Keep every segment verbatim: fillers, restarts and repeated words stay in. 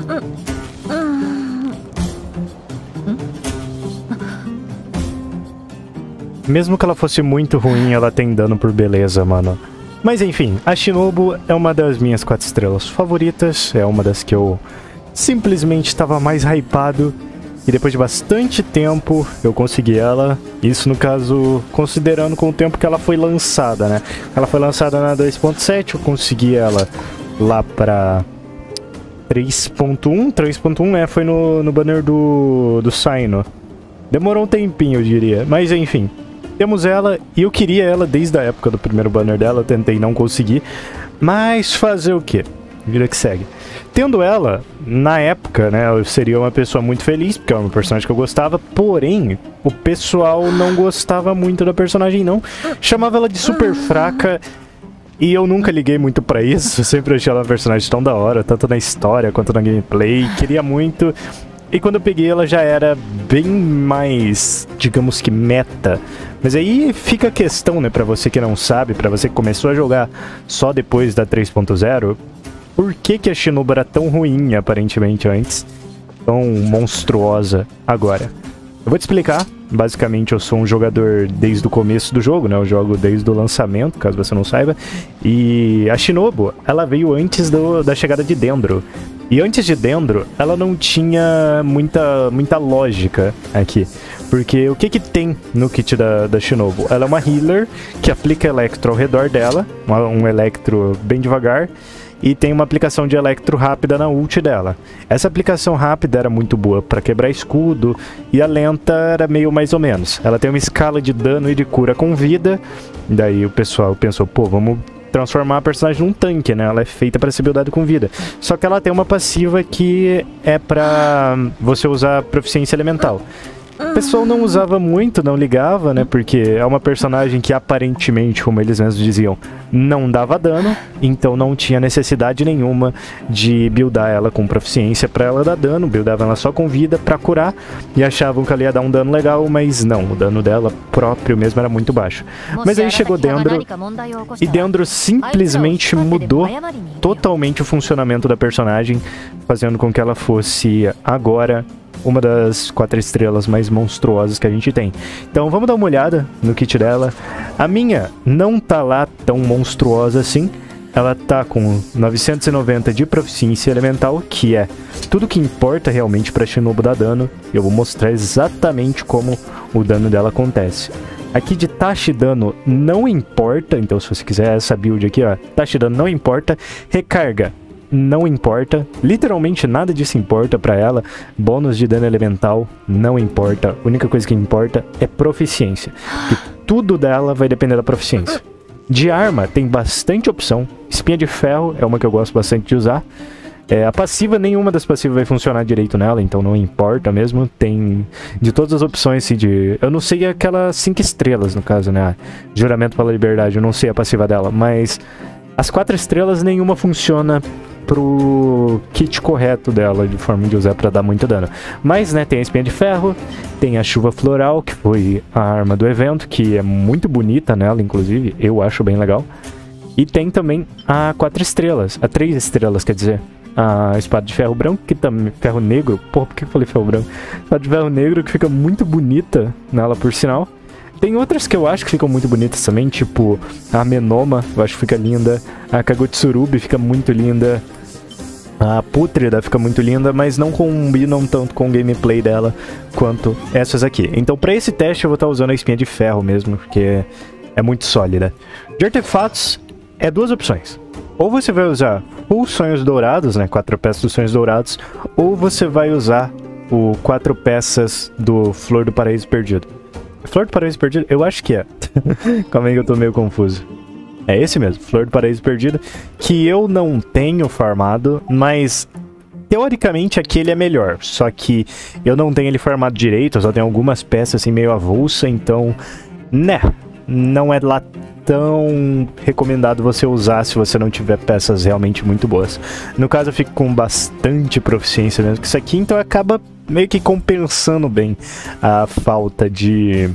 Mesmo que ela fosse muito ruim, ela tem dano por beleza, mano. Mas enfim, a Shinobu é uma das minhas quatro estrelas favoritas. É uma das que eu simplesmente estava mais hypado. E depois de bastante tempo, eu consegui ela. Isso, no caso, considerando com o tempo que ela foi lançada, né? Ela foi lançada na dois ponto sete, eu consegui ela lá pra três ponto um. três ponto um, é, foi no, no banner do, do Cyno. Demorou um tempinho, eu diria. Mas enfim, temos ela. E eu queria ela desde a época do primeiro banner dela. Eu tentei não conseguir. Mas fazer o quê? Vida que segue. Tendo ela, na época, né, eu seria uma pessoa muito feliz, porque é uma personagem que eu gostava, porém, o pessoal não gostava muito da personagem, não. Chamava ela de super fraca, e eu nunca liguei muito pra isso. Eu sempre achei ela uma personagem tão da hora, tanto na história quanto na gameplay, queria muito. E quando eu peguei ela já era bem mais, digamos que meta. Mas aí fica a questão, né, pra você que não sabe, pra você que começou a jogar só depois da três ponto zero... Por que que a Shinobu era tão ruim, aparentemente, antes? Tão monstruosa agora? Eu vou te explicar. Basicamente, eu sou um jogador desde o começo do jogo, né? Eu jogo desde o lançamento, caso você não saiba. E a Shinobu, ela veio antes do, da chegada de Dendro. E antes de Dendro, ela não tinha muita, muita lógica aqui. Porque o que que tem no kit da, da Shinobu? Ela é uma healer que aplica Electro ao redor dela. Uma, um Electro bem devagar. E tem uma aplicação de Electro rápida na ult dela. Essa aplicação rápida era muito boa para quebrar escudo, e a lenta era meio mais ou menos. Ela tem uma escala de dano e de cura com vida, daí o pessoal pensou, pô, vamos transformar a personagem num tanque, né? Ela é feita para ser buildada com vida. Só que ela tem uma passiva que é para você usar proficiência elemental. O pessoal não usava muito, não ligava, né? Porque é uma personagem que aparentemente, como eles mesmos diziam, não dava dano. Então não tinha necessidade nenhuma de buildar ela com proficiência pra ela dar dano. Buildava ela só com vida pra curar. E achavam que ela ia dar um dano legal, mas não. O dano dela próprio mesmo era muito baixo. Mas aí chegou Dendro. E Dendro simplesmente mudou totalmente o funcionamento da personagem, fazendo com que ela fosse agora uma das quatro estrelas mais monstruosas que a gente tem. Então vamos dar uma olhada no kit dela. A minha não tá lá tão monstruosa assim. Ela tá com novecentos e noventa de proficiência elemental, que é tudo que importa realmente pra Shinobu dar dano. Eu vou mostrar exatamente como o dano dela acontece. Aqui de taxa de dano não importa, então se você quiser essa build aqui, ó, taxa de dano não importa. Recarga não importa, literalmente nada disso importa pra ela. Bônus de dano elemental não importa, a única coisa que importa é proficiência, porque tudo dela vai depender da proficiência. De arma tem bastante opção, espinha de ferro é uma que eu gosto bastante de usar. É, a passiva, nenhuma das passivas vai funcionar direito nela, então não importa mesmo. Tem de todas as opções assim, de... Eu não sei aquelas cinco estrelas no caso, né? Juramento pela liberdade, eu não sei a passiva dela, mas as quatro estrelas nenhuma funciona pro kit correto dela, de forma de usar pra dar muito dano. Mas, né, tem a espinha de ferro, tem a chuva floral, que foi a arma do evento, que é muito bonita nela, inclusive, eu acho bem legal. E tem também a quatro estrelas, a três estrelas, quer dizer, a espada de ferro branco, que também, ferro negro, porra, por que eu falei ferro branco? Espada de ferro negro, que fica muito bonita nela, por sinal. Tem outras que eu acho que ficam muito bonitas também, tipo a Menoma, eu acho que fica linda. A Kagutsurubi fica muito linda. A Pútrida fica muito linda, mas não combinam tanto com o gameplay dela quanto essas aqui. Então pra esse teste eu vou estar usando a espinha de ferro mesmo, porque é muito sólida. De artefatos, é duas opções. Ou você vai usar os sonhos dourados, né, quatro peças dos sonhos dourados, ou você vai usar o quatro peças do Flor do Paraíso Perdido. Flor do Paraíso Perdido? Eu acho que é. Calma aí que eu tô meio confuso. É esse mesmo, Flor do Paraíso Perdido, que eu não tenho farmado, mas teoricamente aquele é melhor. Só que eu não tenho ele farmado direito, eu só tenho algumas peças assim meio avulsa, então, né, não é lá tão recomendado você usar se você não tiver peças realmente muito boas. No caso eu fico com bastante proficiência mesmo que isso aqui, então acaba meio que compensando bem a falta de,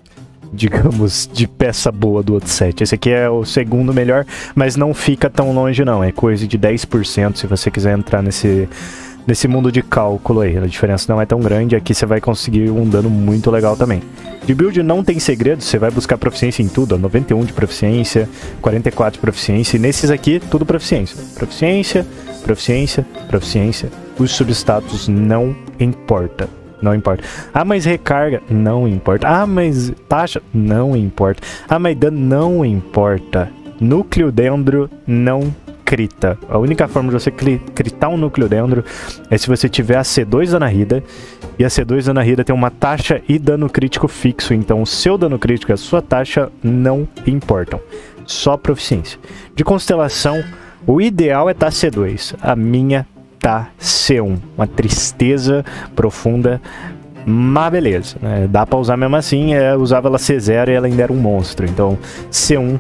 digamos, de peça boa do outro set. Esse aqui é o segundo melhor, mas não fica tão longe não, é coisa de dez por cento se você quiser entrar nesse, nesse mundo de cálculo aí. A diferença não é tão grande, aqui você vai conseguir um dano muito legal também. De build não tem segredo, você vai buscar proficiência em tudo, ó, noventa e um de proficiência, quarenta e quatro de proficiência, e nesses aqui, tudo proficiência. Proficiência, proficiência, proficiência. Os substatus não importa. Não importa. Ah, mas recarga? Não importa. Ah, mas taxa? Não importa. Ah, mas dano? Não importa. Núcleo dendro não crita. A única forma de você critar um núcleo dendro é se você tiver a C dois da Nahida. E a C dois da Nahida tem uma taxa e dano crítico fixo. Então o seu dano crítico e a sua taxa não importam. Só proficiência. De constelação, o ideal é estar C dois. A minha tá C um. Uma tristeza profunda. Mas beleza, né? Dá pra usar mesmo assim. É, usava ela C zero e ela ainda era um monstro. Então C um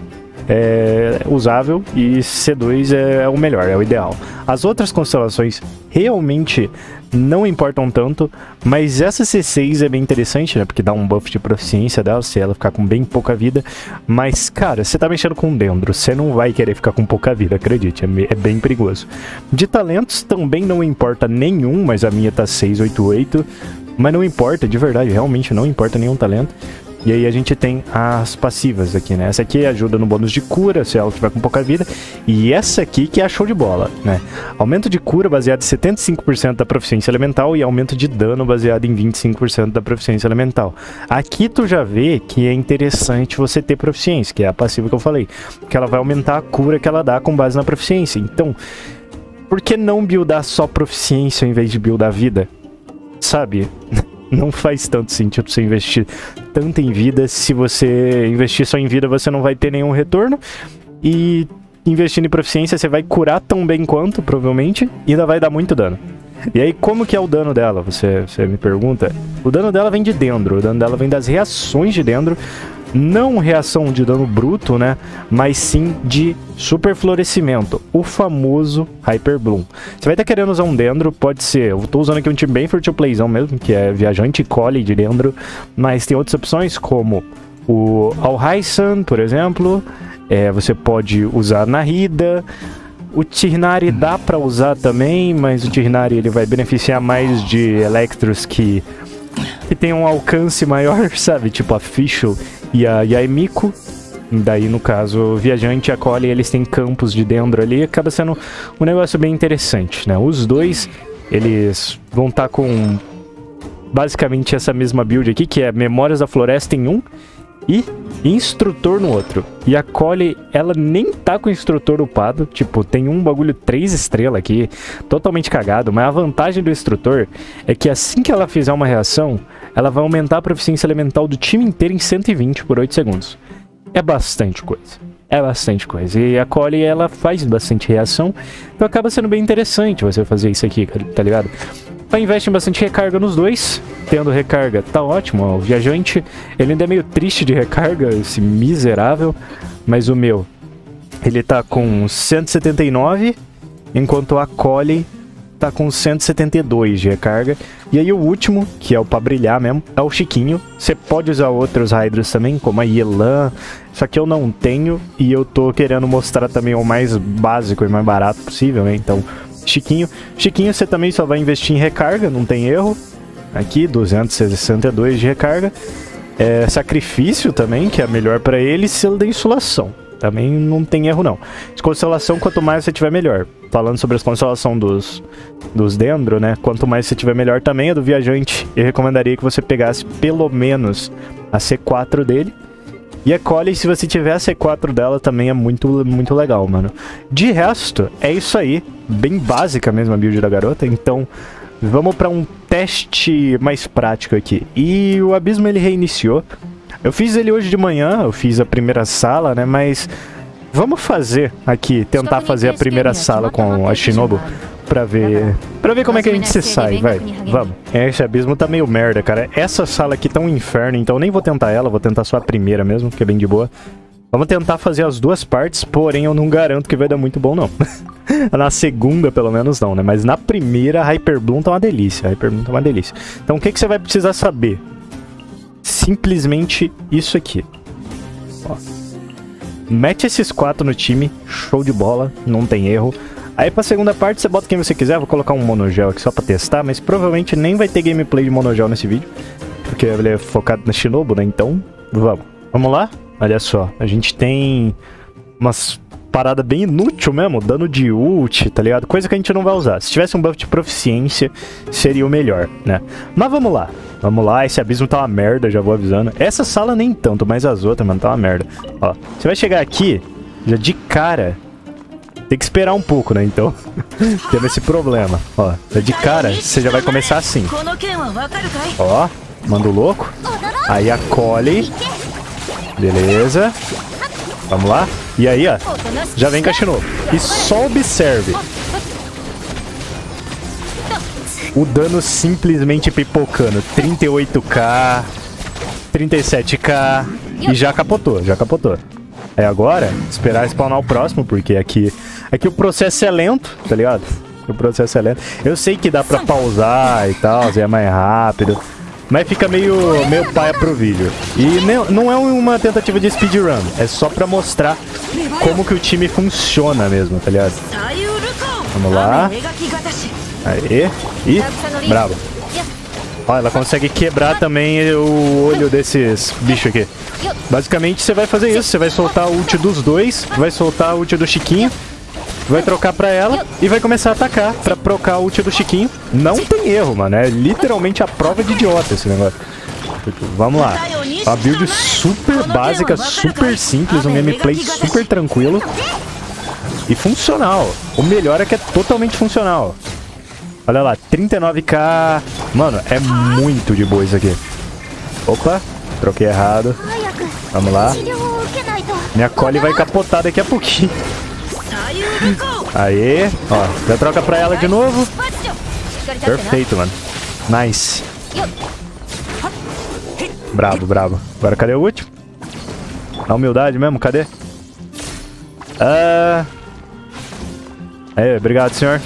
é usável e C dois é o melhor, é o ideal. As outras constelações realmente não importam tanto, mas essa C seis é bem interessante, né? Porque dá um buff de proficiência dela, se ela ficar com bem pouca vida. Mas, cara, você tá mexendo com dendro, você não vai querer ficar com pouca vida, acredite, é bem perigoso. De talentos também não importa nenhum, mas a minha tá seis oito oito. Mas não importa, de verdade, realmente não importa nenhum talento. E aí a gente tem as passivas aqui, né? Essa aqui ajuda no bônus de cura, se ela tiver com pouca vida. E essa aqui que é a show de bola, né? Aumento de cura baseado em setenta e cinco por cento da proficiência elemental e aumento de dano baseado em vinte e cinco por cento da proficiência elemental. Aqui tu já vê que é interessante você ter proficiência, que é a passiva que eu falei. Que ela vai aumentar a cura que ela dá com base na proficiência. Então, por que não buildar só proficiência ao invés de buildar vida? Sabe? Não faz tanto sentido você investir tanto em vida. Se você investir só em vida, você não vai ter nenhum retorno. E investindo em proficiência, você vai curar tão bem quanto, provavelmente, e ainda vai dar muito dano. E aí, como que é o dano dela? Você, você me pergunta. O dano dela vem de dendro. O dano dela vem das reações de dendro. Não reação de dano bruto, né? Mas sim de super florescimento. O famoso Hyper Bloom. Você vai estar querendo usar um dendro, pode ser. Eu tô usando aqui um time bem free to playzão mesmo, que é Viajante Collie de dendro. Mas tem outras opções, como o Alhaitham, por exemplo. É, você pode usar Nahida. O Tighnari dá pra usar também, mas o Tighnari ele vai beneficiar mais de Electros que, que tem um alcance maior, sabe? Tipo a Fischl e a Yaemiko. Daí, no caso, o Viajante e a Collie, eles têm campos de dendro ali. Acaba sendo um negócio bem interessante, né? Os dois, eles vão estar tá com basicamente essa mesma build aqui, que é Memórias da Floresta em um e Instrutor no outro. E a Collie, ela nem tá com Instrutor upado. Tipo, tem um bagulho três estrelas aqui, totalmente cagado. Mas a vantagem do Instrutor é que assim que ela fizer uma reação, ela vai aumentar a proficiência elemental do time inteiro em cento e vinte por oito segundos. É bastante coisa. É bastante coisa. E a Collie, ela faz bastante reação. Então acaba sendo bem interessante você fazer isso aqui, tá ligado? Então investe em bastante recarga nos dois. Tendo recarga, tá ótimo. Ó, o Viajante, ele ainda é meio triste de recarga, esse miserável. Mas o meu, ele tá com cento e setenta e nove, enquanto a Collie tá com cento e setenta e dois de recarga. E aí o último, que é o pra brilhar mesmo, é o Chiquinho. Você pode usar outros Hydras também, como a Yelan. Só que eu não tenho e eu tô querendo mostrar também o mais básico e mais barato possível, né? Então, Chiquinho. Chiquinho você também só vai investir em recarga, não tem erro. Aqui, duzentos e sessenta e dois de recarga. É, sacrifício também, que é melhor pra ele. Selo da Insolação. Também não tem erro, não. De constelação, quanto mais você tiver, melhor. Falando sobre as constelação dos, dos dendro, né? Quanto mais você tiver, melhor também. A do Viajante, eu recomendaria que você pegasse pelo menos a C quatro dele. E a Collie, se você tiver a C quatro dela, também é muito, muito legal, mano. De resto, é isso aí. Bem básica mesmo a build da garota. Então, vamos pra um teste mais prático aqui. E o Abismo, ele reiniciou. Eu fiz ele hoje de manhã, eu fiz a primeira sala, né, mas vamos fazer aqui, tentar fazer a primeira sala com a Shinobu pra ver, pra ver como é que a gente se sai, vai, vamos. Esse Abismo tá meio merda, cara, essa sala aqui tá um inferno, então nem vou tentar ela, vou tentar só a primeira mesmo, que é bem de boa. Vamos tentar fazer as duas partes, porém eu não garanto que vai dar muito bom, não. Na segunda, pelo menos, não, né, mas na primeira, a Hyper Bloom tá uma delícia, a Hyper Bloom tá uma delícia. Então o que que você vai precisar saber? Simplesmente isso aqui. Ó. Mete esses quatro no time, show de bola, não tem erro. Aí pra segunda parte você bota quem você quiser. Vou colocar um monogel aqui só pra testar, mas provavelmente nem vai ter gameplay de monogel nesse vídeo, porque ele é focado na Shinobu, né? Então, vamos. Vamos lá? Olha só, a gente tem umas paradas bem inútil mesmo, dano de ult, tá ligado? Coisa que a gente não vai usar. Se tivesse um buff de proficiência, seria o melhor, né? Mas vamos lá. Vamos lá, esse abismo tá uma merda, já vou avisando. Essa sala nem tanto, mas as outras, mano, tá uma merda. Ó, você vai chegar aqui, já de cara... Tem que esperar um pouco, né? Então, temos esse problema. Ó, de cara, você já vai começar assim. Ó, manda o louco. Aí acolhe. Beleza. Vamos lá. E aí, ó, já vem com a Shinobu. E só observe. O dano simplesmente pipocando. trinta e oito k, trinta e sete k. E já capotou, já capotou. É agora, esperar spawnar o próximo, porque aqui, aqui o processo é lento, tá ligado? O processo é lento. Eu sei que dá pra pausar e tal, é mais rápido, mas fica meio, meio paia pro vídeo. E não é uma tentativa de speedrun, é só pra mostrar como que o time funciona mesmo, tá ligado? Vamos lá. Aê. Ih, bravo. Ó, ela consegue quebrar também o olho desses bichos aqui. Basicamente, você vai fazer isso. Você vai soltar o ult dos dois, vai soltar o ult do Chiquinho, vai trocar pra ela e vai começar a atacar pra procar o ult do Chiquinho. Não tem erro, mano. É literalmente a prova de idiota esse negócio. Vamos lá. Uma build super básica, super simples, um gameplay super tranquilo e funcional. O melhor é que é totalmente funcional. Olha lá, trinta e nove k. Mano, é muito de boa isso aqui. Opa, troquei errado. Vamos lá. Minha cole vai capotar daqui a pouquinho. Aê, ó, já troca pra ela de novo. Perfeito, mano. Nice. Bravo, bravo. Agora cadê o último? Na humildade mesmo, cadê? Ah... Aê, obrigado, senhor.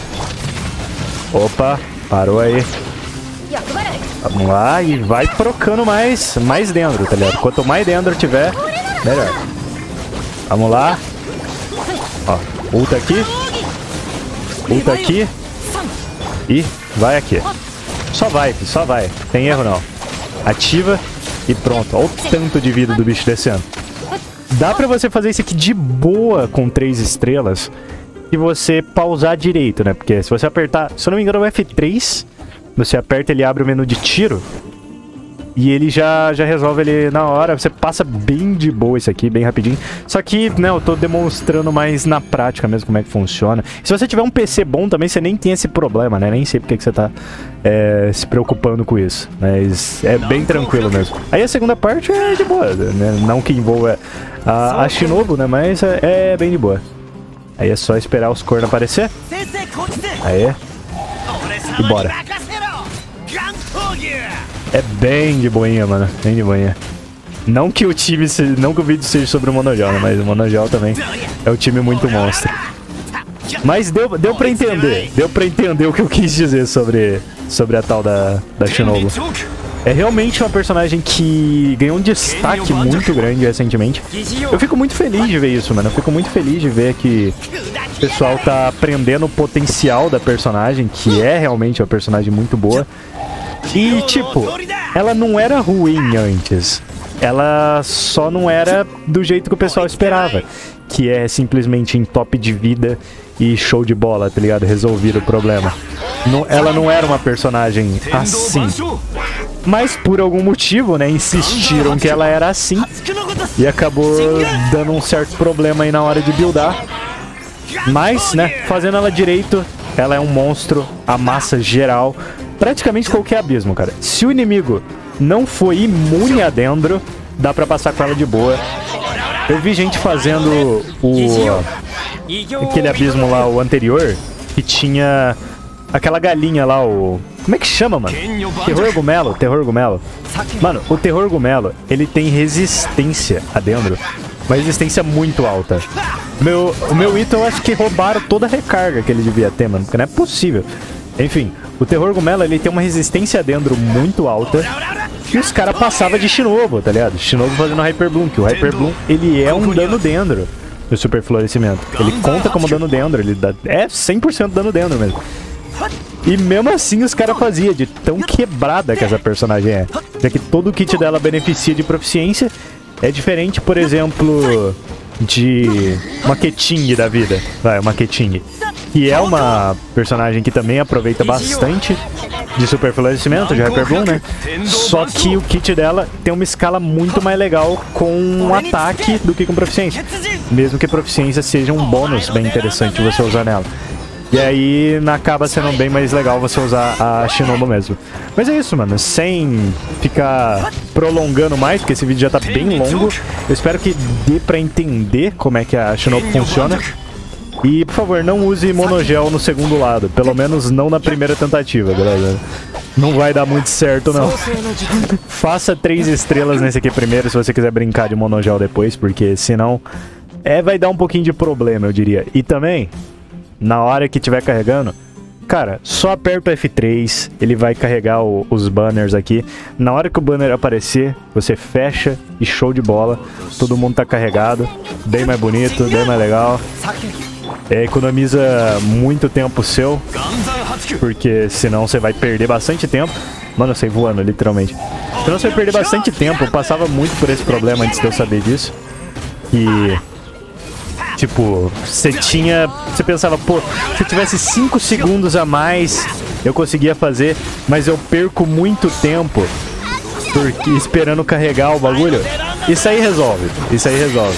Opa, parou aí. Vamos lá e vai trocando mais, mais dentro, tá ligado? Quanto mais dentro tiver, melhor. Vamos lá. Ó, ulta aqui. Ulta aqui. E vai aqui. Só vai, só vai. Tem erro não. Ativa e pronto. Olha o tanto de vida do bicho descendo. Dá pra você fazer isso aqui de boa com três estrelas e você pausar direito, né? Porque se você apertar, se eu não me engano, o F três, você aperta, ele abre o menu de tiro e ele já, já resolve ele na hora. Você passa bem de boa isso aqui, bem rapidinho. Só que, né, eu tô demonstrando mais na prática mesmo como é que funciona. Se você tiver um P C bom também, você nem tem esse problema, né? Nem sei porque que você tá é, se preocupando com isso. Mas é bem tranquilo mesmo. Aí a segunda parte é de boa, né? Não que envolva a, a Shinobu, né? Mas é, é bem de boa. Aí é só esperar os cornos aparecer. Aê. E bora. É bem de boinha, mano. Bem de boinha. Não que o time, se... não que o vídeo seja sobre o Monogel, né? Mas o Monogel também é um time muito monstro. Mas deu, deu pra entender. Deu pra entender o que eu quis dizer sobre, sobre a tal da, da Shinobu. É realmente uma personagem que ganhou um destaque muito grande recentemente. Eu fico muito feliz de ver isso, mano. Eu fico muito feliz de ver que o pessoal tá aprendendo o potencial da personagem, que é realmente uma personagem muito boa. E, tipo, ela não era ruim antes. Ela só não era do jeito que o pessoal esperava. Que é simplesmente em top de vida e show de bola, tá ligado? Resolver o problema. Não, ela não era uma personagem assim. Mas por algum motivo, né, insistiram que ela era assim. E acabou dando um certo problema aí na hora de buildar. Mas, né, fazendo ela direito, ela é um monstro, amassa geral. Praticamente qualquer abismo, cara. Se o inimigo não for imune a Dendro, dá pra passar com ela de boa. Eu vi gente fazendo o... aquele abismo lá, o anterior, que tinha aquela galinha lá, o... como é que chama, mano? Terror Gumelo, Terror Gumelo. Mano, o Terror Gumelo, ele tem resistência a Dendro. Uma resistência muito alta. Meu, o meu item, eu acho que roubaram toda a recarga que ele devia ter, mano. Porque não é possível. Enfim, o Terror Gumelo, ele tem uma resistência a Dendro muito alta. E os caras passavam de Shinobu, tá ligado? Shinobu fazendo Hyper Bloom, que o Hyper Bloom, ele é um dano Dendro. do Super Florescimento. Ele conta como dano dentro, ele dá, é cem por cento dano dentro mesmo. E mesmo assim os caras faziam, de tão quebrada que essa personagem é. Já que todo o kit dela beneficia de proficiência. É diferente, por exemplo, de uma Keqing da vida. Vai, uma Keqing. Que é uma personagem que também aproveita bastante de Super Florescimento, de Hyper Bloom, né? Só que o kit dela tem uma escala muito mais legal com um ataque do que com proficiência. Mesmo que proficiência seja um bônus bem interessante você usar nela. E aí acaba sendo bem mais legal você usar a Shinobu mesmo. Mas é isso, mano. Sem ficar prolongando mais, porque esse vídeo já tá bem longo. Eu espero que dê pra entender como é que a Shinobu funciona. E, por favor, não use monogel no segundo lado. Pelo menos não na primeira tentativa, galera. Não vai dar muito certo, não. Faça três estrelas nesse aqui primeiro, se você quiser brincar de monogel depois, porque senão é, vai dar um pouquinho de problema, eu diria. E também, na hora que estiver carregando, cara, só aperta o F três, ele vai carregar o, os banners aqui. Na hora que o banner aparecer, você fecha e show de bola. Todo mundo tá carregado, bem mais bonito, bem mais legal. É, economiza muito tempo seu, porque senão você vai perder bastante tempo. Mano, eu saí voando, literalmente. Senão você vai perder bastante tempo. Eu passava muito por esse problema antes de eu saber disso. E... tipo, você tinha... Você pensava, pô, se eu tivesse cinco segundos a mais, eu conseguia fazer, mas eu perco muito tempo porque esperando carregar o bagulho. Isso aí resolve. Isso aí resolve.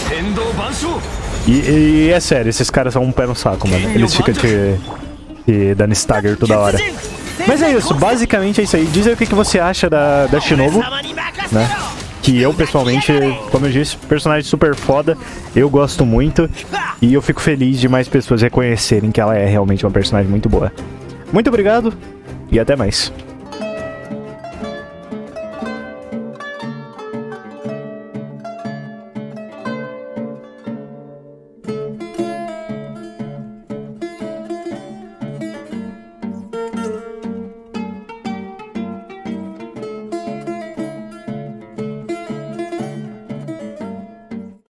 E, e é sério, esses caras são um pé no saco, mano. Eles ficam te, te dando stagger toda hora. Mas é isso, basicamente é isso aí. Diz aí o que, que você acha da, da Shinobu, né? Que eu, pessoalmente, como eu disse, personagem super foda. Eu gosto muito. E eu fico feliz de mais pessoas reconhecerem que ela é realmente uma personagem muito boa. Muito obrigado e até mais.